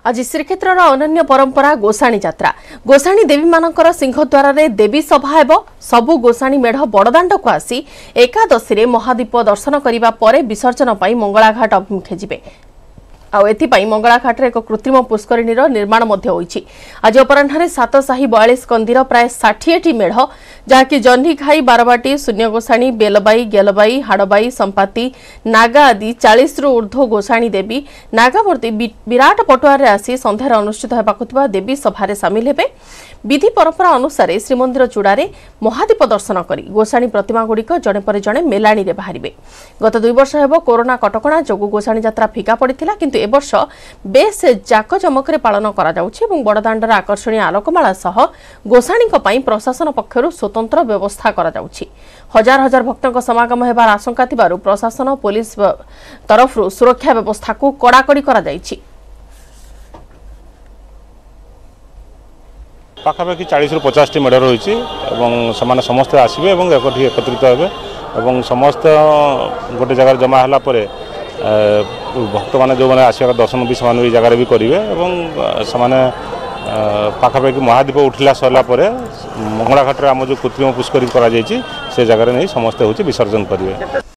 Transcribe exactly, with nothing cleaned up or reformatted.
आज श्रीक्षेत्र अनन्य परंपरा गोसाणी यात्रा गोसाणी देवी मानकर सिंहद्वार रे देवी सभा हेब सबु गोसाणी मेढ़ बड़दाण्ड को आसी एकादशी महादीप दर्शन करने पर विसर्जन पर मंगलाघाट अभिमुखे जिबे। आउ एथिपाई मंगलाघाट एक कृत्रिम पुष्करिणी निर्माण होईछि। आज अपराह्न सात साही बयालीस कंदीर प्राय षाठी मेढ़ जहाँकि जह्नी घाई बारबाटी शून्य गोसाणी बेलबाई गेलबाई हाड़बाई संपाती नागा आदि चालीस रु ऊर्ध्व गोसाणी देवी नागामूर्ति विराट पटुआर आसी संध्यार अनुष्ठित होगा देवी सभारे सामिल हेबे। विधि परंपरा अनुसार श्रीमंदिर चूड़ारे महादीप दर्शन करी गोसाणी प्रतिमा गुड़िक जड़े पर जड़े मेलाणी रे बाहरिबे। गत दुई वर्ष हेब कोरोना कटकणा जोगु गोसाणी यात्रा फिका पड़िथिला किंतु ए वर्ष बेस जाकजमकरे पालन करा जाउछि एवं बड़दाण्डर आकर्षणीय आलोकमाला सह गोसाणीक पई प्रशासन पक्षरु स्वतंत्र व्यवस्था करा जाउछि। हजार हजार भक्तक समागम हेबार आशंका थिबारु प्रशासन पुलिस तरफरु सुरक्षा व्यवस्था को कड़ाकड़ी करा जाइछि। पाखापाखि चालीस रु पचास टी मेढ़ रही है समस्त आसवे एकत्रित हे समस्त गोटे जगह जमा है भक्त मैंने जो मैंने आसवा दर्शन भी से जगार भी करेंगे पाखापाखि महादीप उठिला सरला मंगलाघाट आम जो कृत्रिम पुष्करी कर जगह नहीं समस्ते हूँ विसर्जन करेंगे।